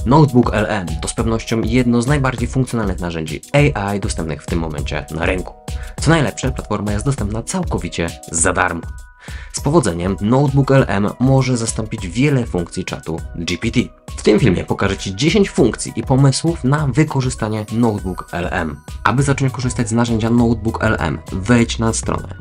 Notebook LM to z pewnością jedno z najbardziej funkcjonalnych narzędzi AI dostępnych w tym momencie na rynku. Co najlepsze, platforma jest dostępna całkowicie za darmo. Z powodzeniem Notebook LM może zastąpić wiele funkcji czatu GPT. W tym filmie pokażę Ci 10 funkcji i pomysłów na wykorzystanie Notebook LM. Aby zacząć korzystać z narzędzia Notebook LM, wejdź na stronę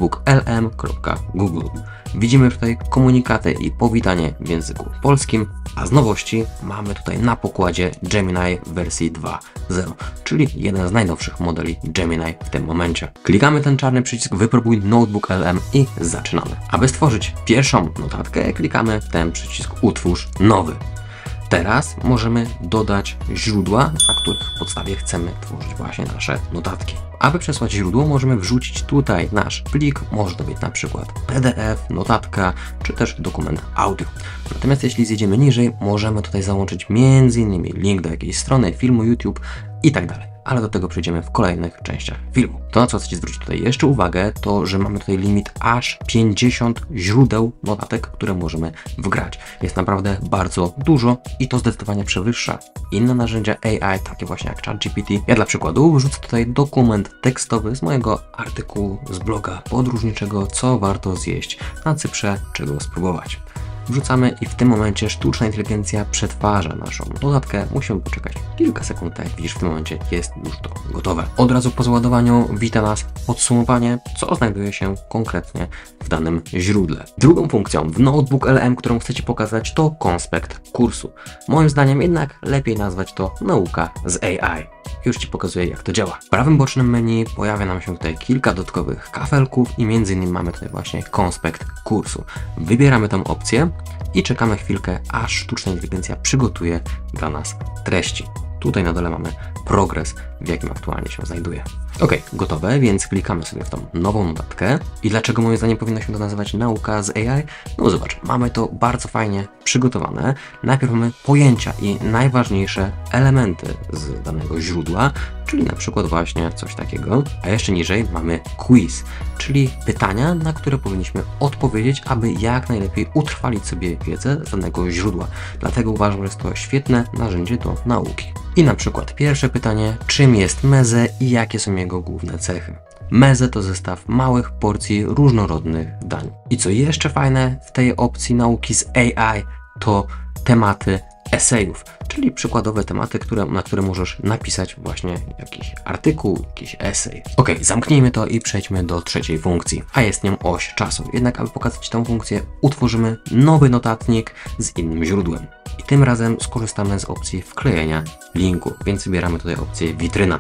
notebooklm.google. Widzimy tutaj komunikaty i powitanie w języku polskim, a z nowości mamy tutaj na pokładzie Gemini wersji 2.0, czyli jeden z najnowszych modeli Gemini w tym momencie. Klikamy ten czarny przycisk Wypróbuj Notebook LM i zaczynamy. Aby stworzyć pierwszą notatkę, klikamy w ten przycisk Utwórz nowy. Teraz możemy dodać źródła, na których podstawie chcemy tworzyć właśnie nasze notatki. Aby przesłać źródło, możemy wrzucić tutaj nasz plik, może to być na przykład PDF, notatka, czy też dokument audio. Natomiast jeśli zjedziemy niżej, możemy tutaj załączyć m.in. link do jakiejś strony, filmu YouTube i tak dalej. Ale do tego przejdziemy w kolejnych częściach filmu. To, na co chcecie zwrócić tutaj jeszcze uwagę, to że mamy tutaj limit aż 50 źródeł notatek, które możemy wgrać. Jest naprawdę bardzo dużo i to zdecydowanie przewyższa inne narzędzia AI, takie właśnie jak ChatGPT. Ja dla przykładu wrzucę tutaj dokument tekstowy z mojego artykułu z bloga podróżniczego, co warto zjeść na Cyprze, czego spróbować. Wrzucamy i w tym momencie sztuczna inteligencja przetwarza naszą notatkę. Musimy poczekać kilka sekund, tak jak widzisz, w tym momencie jest już to gotowe. Od razu po załadowaniu wita nas podsumowanie, co znajduje się konkretnie w danym źródle. Drugą funkcją w Notebook LM, którą chcę Ci pokazać, to konspekt kursu. Moim zdaniem jednak lepiej nazwać to nauka z AI. Już Ci pokazuję, jak to działa. W prawym bocznym menu pojawia nam się tutaj kilka dodatkowych kafelków i między innymi mamy tutaj właśnie konspekt kursu. Wybieramy tę opcję i czekamy chwilkę, aż sztuczna inteligencja przygotuje dla nas treści. Tutaj na dole mamy progres, w jakim aktualnie się znajduje. Ok, gotowe, więc klikamy sobie w tą nową notatkę. I dlaczego moim zdaniem powinno się to nazywać nauka z AI? No zobacz, mamy to bardzo fajnie przygotowane. Najpierw mamy pojęcia i najważniejsze elementy z danego źródła, czyli na przykład właśnie coś takiego. A jeszcze niżej mamy quiz, czyli pytania, na które powinniśmy odpowiedzieć, aby jak najlepiej utrwalić sobie wiedzę z danego źródła. Dlatego uważam, że jest to świetne narzędzie do nauki. I na przykład pierwsze pytanie, czym jest meze i jakie są jego główne cechy? Meze to zestaw małych porcji różnorodnych dań. I co jeszcze fajne w tej opcji nauki z AI, to tematy esejów, czyli przykładowe tematy, na które możesz napisać właśnie jakiś artykuł, jakiś esej. Ok, zamknijmy to i przejdźmy do trzeciej funkcji, a jest nią oś czasu. Jednak aby pokazać tę funkcję, utworzymy nowy notatnik z innym źródłem. I tym razem skorzystamy z opcji wklejenia linku, więc wybieramy tutaj opcję witryna.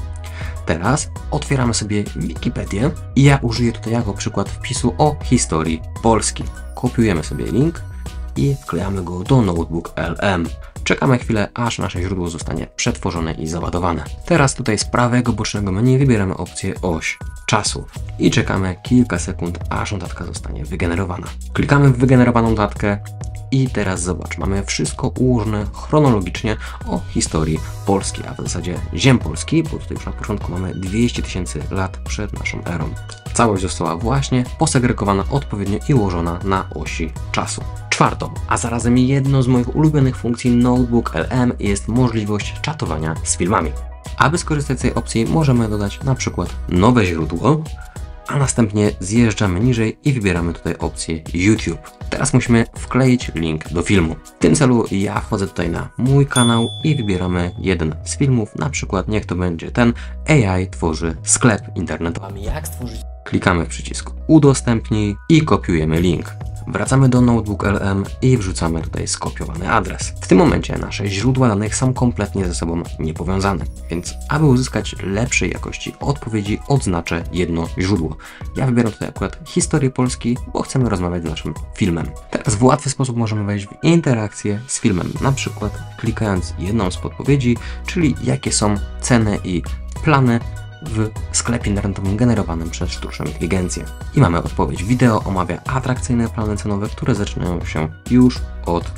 Teraz otwieramy sobie Wikipedię i ja użyję tutaj jako przykład wpisu o historii Polski. Kopiujemy sobie link i wklejamy go do Notebook LM. Czekamy chwilę, aż nasze źródło zostanie przetworzone i załadowane. Teraz tutaj z prawego bocznego menu wybieramy opcję oś czasu i czekamy kilka sekund, aż notatka zostanie wygenerowana. Klikamy w wygenerowaną notatkę i teraz zobacz, mamy wszystko ułożone chronologicznie o historii Polski, a w zasadzie ziem Polski, bo tutaj już na początku mamy 200 000 lat przed naszą erą. Całość została właśnie posegregowana odpowiednio i ułożona na osi czasu. Czwartą, a zarazem jedną z moich ulubionych funkcji Notebook LM jest możliwość czatowania z filmami. Aby skorzystać z tej opcji, możemy dodać na przykład nowe źródło, a następnie zjeżdżamy niżej i wybieramy tutaj opcję YouTube. Teraz musimy wkleić link do filmu. W tym celu ja wchodzę tutaj na mój kanał i wybieramy jeden z filmów, na przykład niech to będzie ten AI tworzy sklep internetowy. Jak stworzyć? Klikamy w przycisk udostępnij i kopiujemy link. Wracamy do Notebook LM i wrzucamy tutaj skopiowany adres. W tym momencie nasze źródła danych są kompletnie ze sobą niepowiązane, więc aby uzyskać lepszej jakości odpowiedzi, odznaczę jedno źródło. Ja wybieram tutaj akurat historię Polski, bo chcemy rozmawiać z naszym filmem. Teraz w łatwy sposób możemy wejść w interakcję z filmem, na przykład klikając jedną z podpowiedzi, czyli jakie są ceny i plany w sklepie internetowym generowanym przez sztuczną inteligencję. I mamy odpowiedź. Wideo omawia atrakcyjne plany cenowe, które zaczynają się już od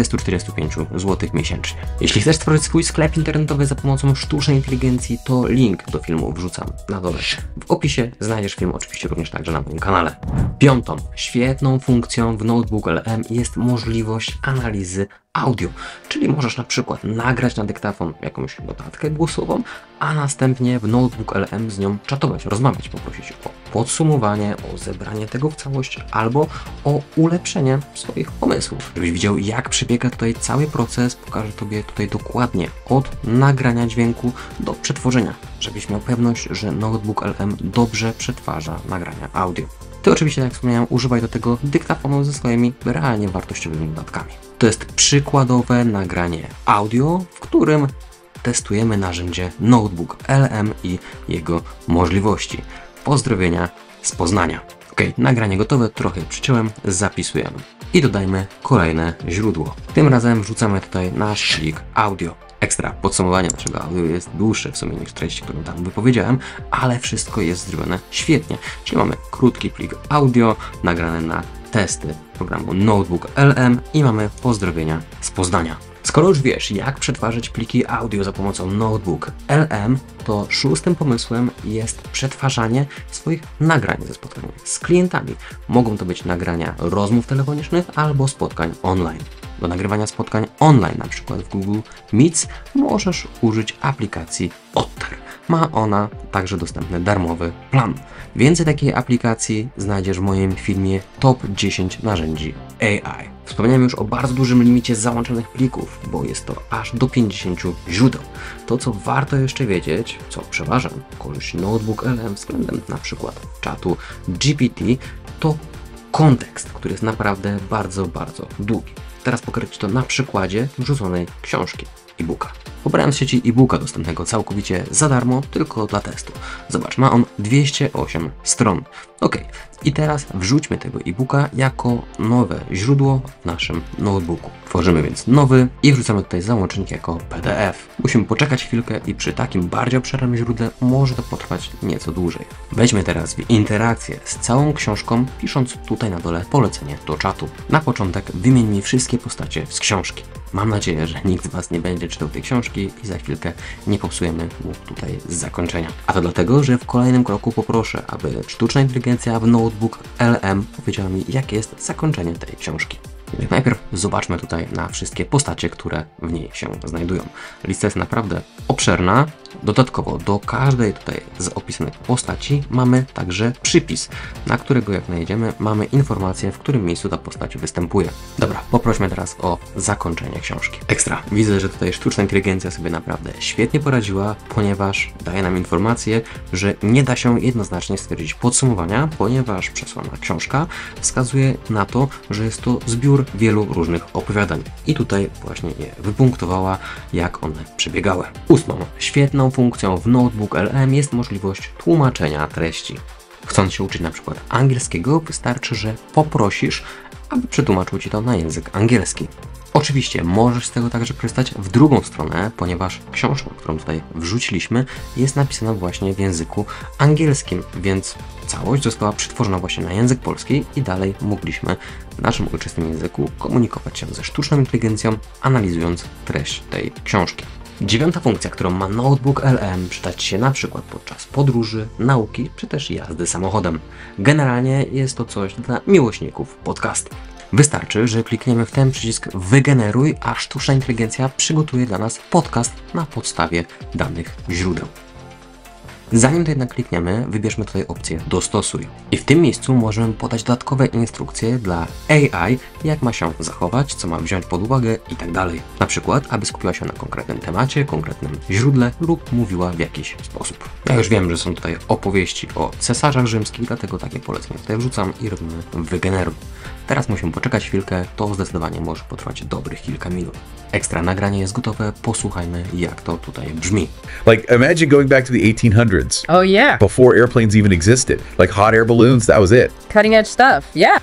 40-45 zł miesięcznie. Jeśli chcesz stworzyć swój sklep internetowy za pomocą sztucznej inteligencji, to link do filmu wrzucam na dole. W opisie znajdziesz film oczywiście również także na moim kanale. Piątą świetną funkcją w Notebook LM jest możliwość analizy audio, czyli możesz na przykład nagrać na dyktafon jakąś notatkę głosową, a następnie w Notebook LM z nią czatować, rozmawiać, poprosić o podsumowanie, o zebranie tego w całość albo o ulepszenie swoich pomysłów. Żebyś widział, jak przebiega tutaj cały proces, pokażę Tobie tutaj dokładnie od nagrania dźwięku do przetworzenia, żebyś miał pewność, że Notebook LM dobrze przetwarza nagrania audio. Ty oczywiście, jak wspomniałem, używaj do tego dyktafonu ze swoimi realnie wartościowymi notatkami. To jest przykładowe nagranie audio, w którym testujemy narzędzie Notebook LM i jego możliwości. Pozdrowienia z Poznania. Ok, nagranie gotowe, trochę przyciąłem, zapisujemy. I dodajmy kolejne źródło. Tym razem wrzucamy tutaj nasz plik audio. Ekstra, podsumowanie naszego audio jest dłuższe w sumie niż treść, którą tam wypowiedziałem, ale wszystko jest zrobione świetnie. Czyli mamy krótki plik audio nagrany na testy programu Notebook LM i mamy pozdrowienia z Poznania. Skoro już wiesz, jak przetwarzać pliki audio za pomocą Notebook LM, to szóstym pomysłem jest przetwarzanie swoich nagrań ze spotkań z klientami. Mogą to być nagrania rozmów telefonicznych albo spotkań online. Do nagrywania spotkań online, na przykład w Google Meets, możesz użyć aplikacji Otter. Ma ona także dostępny darmowy plan. Więcej takiej aplikacji znajdziesz w moim filmie Top 10 narzędzi AI. Wspomniałem już o bardzo dużym limicie załączonych plików, bo jest to aż do 50 źródeł. To, co warto jeszcze wiedzieć, co przeważa korzyść Notebook LM względem na przykład czatu GPT, to kontekst, który jest naprawdę bardzo długi. Teraz pokażę Ci to na przykładzie wrzuconej książki e-booka. Pobrałem z sieci e-booka dostępnego całkowicie za darmo, tylko dla testu. Zobacz, ma on 208 stron. Ok, i teraz wrzućmy tego e-booka jako nowe źródło w naszym notebooku. Tworzymy więc nowy i wrzucamy tutaj załącznik jako PDF. Musimy poczekać chwilkę i przy takim bardziej obszernym źródle może to potrwać nieco dłużej. Wejdźmy teraz w interakcję z całą książką, pisząc tutaj na dole polecenie do czatu. Na początek wymień mi wszystkie postacie z książki. Mam nadzieję, że nikt z Was nie będzie czytał tej książki i za chwilkę nie popsujemy mu tutaj zakończenia. A to dlatego, że w kolejnym kroku poproszę, aby sztuczna inteligencja w Notebook LM powiedziała mi, jakie jest zakończenie tej książki. Jednak najpierw zobaczmy tutaj na wszystkie postacie, które w niej się znajdują. Lista jest naprawdę obszerna. Dodatkowo do każdej tutaj z opisanych postaci mamy także przypis, na którego jak znajdziemy mamy informację, w którym miejscu ta postać występuje. Dobra, poprośmy teraz o zakończenie książki. Ekstra, widzę, że tutaj sztuczna inteligencja sobie naprawdę świetnie poradziła, ponieważ daje nam informację, że nie da się jednoznacznie stwierdzić podsumowania, ponieważ przesłana książka wskazuje na to, że jest to zbiór wielu różnych opowiadań. I tutaj właśnie je wypunktowała, jak one przebiegały. Ósmą świetną funkcją w Notebook LM jest możliwość tłumaczenia treści. Chcąc się uczyć na przykład angielskiego, wystarczy, że poprosisz, aby przetłumaczył Ci to na język angielski. Oczywiście możesz z tego także korzystać w drugą stronę, ponieważ książka, którą tutaj wrzuciliśmy, jest napisana właśnie w języku angielskim, więc całość została przetworzona właśnie na język polski i dalej mogliśmy w naszym ojczystym języku komunikować się ze sztuczną inteligencją, analizując treść tej książki. Dziewiąta funkcja, którą ma Notebook LM, przydać się na przykład podczas podróży, nauki czy też jazdy samochodem. Generalnie jest to coś dla miłośników podcastu. Wystarczy, że klikniemy w ten przycisk wygeneruj, a sztuczna inteligencja przygotuje dla nas podcast na podstawie danych źródeł. Zanim to jednak klikniemy, wybierzmy tutaj opcję dostosuj. I w tym miejscu możemy podać dodatkowe instrukcje dla AI, jak ma się zachować, co ma wziąć pod uwagę itd. Na przykład, aby skupiła się na konkretnym temacie, konkretnym źródle lub mówiła w jakiś sposób. Ja już wiem, że są tutaj opowieści o cesarzach rzymskich, dlatego takie polecenie tutaj wrzucam i robimy wygeneruj. Teraz musimy poczekać chwilkę, to zdecydowanie może potrwać dobrych kilka minut. Ekstra nagranie jest gotowe, posłuchajmy, jak to tutaj brzmi. Like, imagine going back to the 1800s. Oh, yeah. Before airplanes even existed. Like hot air balloons, that was it. Cutting edge stuff. Yeah.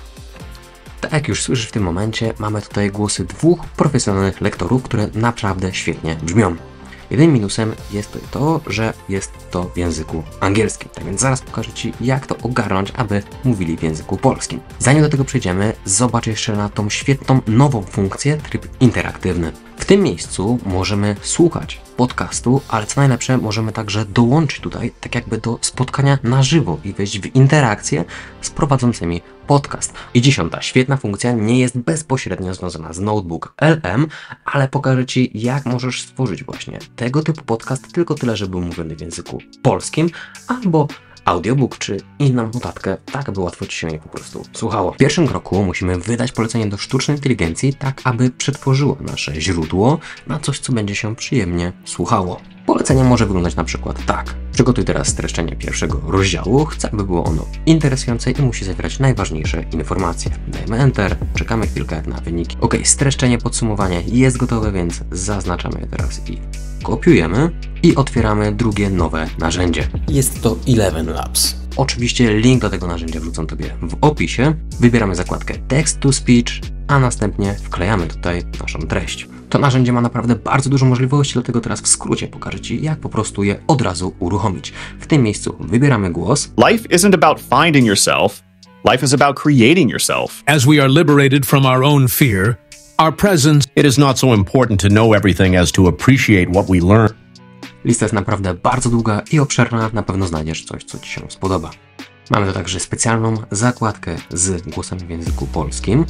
Tak jak już słyszysz w tym momencie, mamy tutaj głosy dwóch profesjonalnych lektorów, które naprawdę świetnie brzmią. Jedynym minusem jest to, że jest to w języku angielskim. Tak więc zaraz pokażę Ci, jak to ogarnąć, aby mówili w języku polskim. Zanim do tego przejdziemy, zobacz jeszcze na tą świetną, nową funkcję, tryb interaktywny. W tym miejscu możemy słuchać podcastu, ale co najlepsze, możemy także dołączyć tutaj tak jakby do spotkania na żywo i wejść w interakcję z prowadzącymi podcast. I 10. świetna funkcja nie jest bezpośrednio związana z Notebook LM, ale pokażę Ci, jak możesz stworzyć właśnie tego typu podcast, tylko tyle, żeby był mówiony w języku polskim, albo audiobook czy inną notatkę, tak aby łatwo Ci się je po prostu słuchało. W pierwszym kroku musimy wydać polecenie do sztucznej inteligencji, tak aby przetworzyło nasze źródło na coś, co będzie się przyjemnie słuchało. Polecenie może wyglądać na przykład tak. Przygotuj teraz streszczenie pierwszego rozdziału, chcę, aby było ono interesujące i musi zawierać najważniejsze informacje. Dajemy Enter, czekamy chwilkę na wyniki. Ok, streszczenie, podsumowanie jest gotowe, więc zaznaczamy je teraz i kopiujemy i otwieramy drugie nowe narzędzie. Jest to Eleven Labs. Oczywiście link do tego narzędzia wrzucam Tobie w opisie. Wybieramy zakładkę Text to Speech, a następnie wklejamy tutaj naszą treść. To narzędzie ma naprawdę bardzo dużo możliwości, dlatego teraz w skrócie pokażę Ci, jak po prostu je od razu uruchomić. W tym miejscu wybieramy głos. Life isn't about finding yourself. Life is about creating yourself. As we are liberated from our own fear, our presence, It is not so important to know everything as to appreciate what we learn. Lista jest naprawdę bardzo długa i obszerna, na pewno znajdziesz coś, co Ci się spodoba. Mamy tu także specjalną zakładkę z głosami w języku polskim,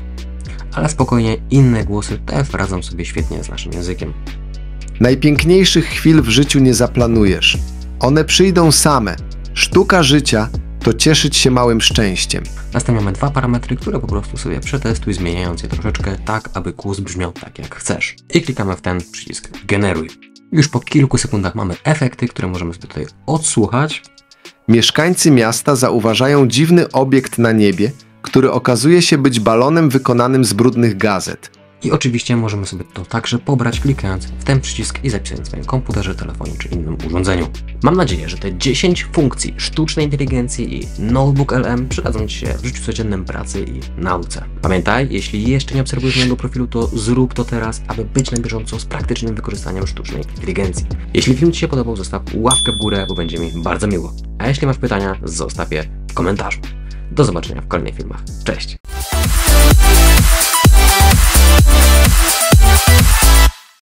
ale spokojnie inne głosy też radzą sobie świetnie z naszym językiem. Najpiękniejszych chwil w życiu nie zaplanujesz. One przyjdą same. Sztuka życia to cieszyć się małym szczęściem. Następnie mamy dwa parametry, które po prostu sobie przetestuj, zmieniając je troszeczkę tak, aby głos brzmiał tak jak chcesz. I klikamy w ten przycisk Generuj. Już po kilku sekundach mamy efekty, które możemy sobie tutaj odsłuchać. Mieszkańcy miasta zauważają dziwny obiekt na niebie, który okazuje się być balonem wykonanym z brudnych gazet. I oczywiście możemy sobie to także pobrać, klikając w ten przycisk i zapisać na swoim komputerze, telefonie czy innym urządzeniu. Mam nadzieję, że te 10 funkcji sztucznej inteligencji i Notebook LM przydadzą Ci się w życiu codziennym, pracy i nauce. Pamiętaj, jeśli jeszcze nie obserwujesz mojego profilu, to zrób to teraz, aby być na bieżąco z praktycznym wykorzystaniem sztucznej inteligencji. Jeśli film Ci się podobał, zostaw łapkę w górę, bo będzie mi bardzo miło. A jeśli masz pytania, zostaw je w komentarzu. Do zobaczenia w kolejnych filmach. Cześć!